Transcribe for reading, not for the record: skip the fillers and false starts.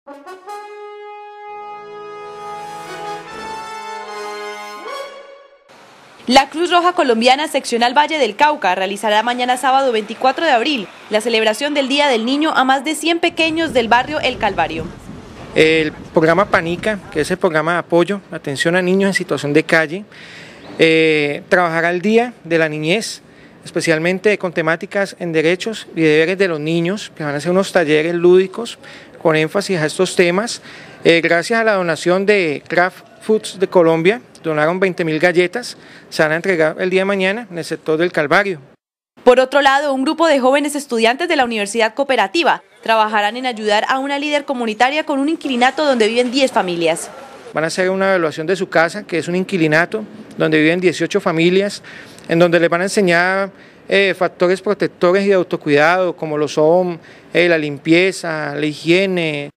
La Cruz Roja Colombiana Seccional Valle del Cauca realizará mañana sábado 24 de abril la celebración del Día del Niño a más de 100 pequeños del barrio El Calvario. El programa PANICA, que es el programa de apoyo, atención a niños en situación de calle, trabajará el Día de la Niñez, especialmente con temáticas en derechos y deberes de los niños, que van a ser unos talleres lúdicos con énfasis a estos temas. Gracias a la donación de Kraft Foods de Colombia, donaron 20.000 galletas, se van a entregar el día de mañana en el sector del Calvario. Por otro lado, un grupo de jóvenes estudiantes de la Universidad Cooperativa trabajarán en ayudar a una líder comunitaria con un inquilinato donde viven 10 familias. Van a hacer una evaluación de su casa, que es un inquilinato donde viven 18 familias, en donde les van a enseñar factores protectores y de autocuidado, como lo son la limpieza, la higiene.